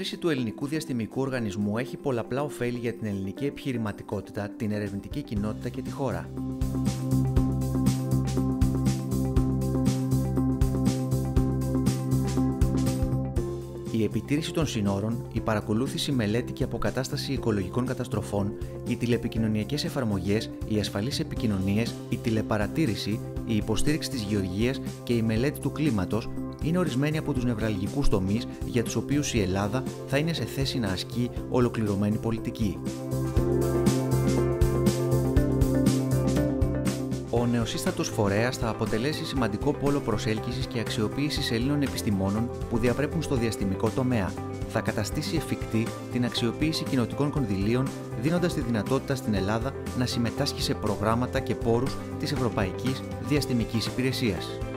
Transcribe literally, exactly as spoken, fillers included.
ίδρυση του Ελληνικού Διαστημικού Οργανισμού έχει πολλαπλά ωφέλη για την ελληνική επιχειρηματικότητα, την ερευνητική κοινότητα και τη χώρα. Η επιτήρηση των συνόρων, η παρακολούθηση, μελέτη και αποκατάσταση οικολογικών καταστροφών, οι τηλεπικοινωνιακές εφαρμογές, οι ασφαλείς επικοινωνίες, η τηλεπαρατήρηση, η υποστήριξη της γεωργίας και η μελέτη του κλίματος είναι ορισμένοι από τους νευραλγικούς τομείς για τους οποίους η Ελλάδα θα είναι σε θέση να ασκεί ολοκληρωμένη πολιτική. Ο νεοσύστατος φορέας θα αποτελέσει σημαντικό πόλο προσέλκυσης και αξιοποίησης Ελλήνων επιστημόνων που διαπρέπουν στο διαστημικό τομέα. Θα καταστήσει εφικτή την αξιοποίηση κοινοτικών κονδυλίων, δίνοντας τη δυνατότητα στην Ελλάδα να συμμετάσχει σε προγράμματα και πόρους της Ευρωπαϊκής Διαστημικής Υπηρεσίας.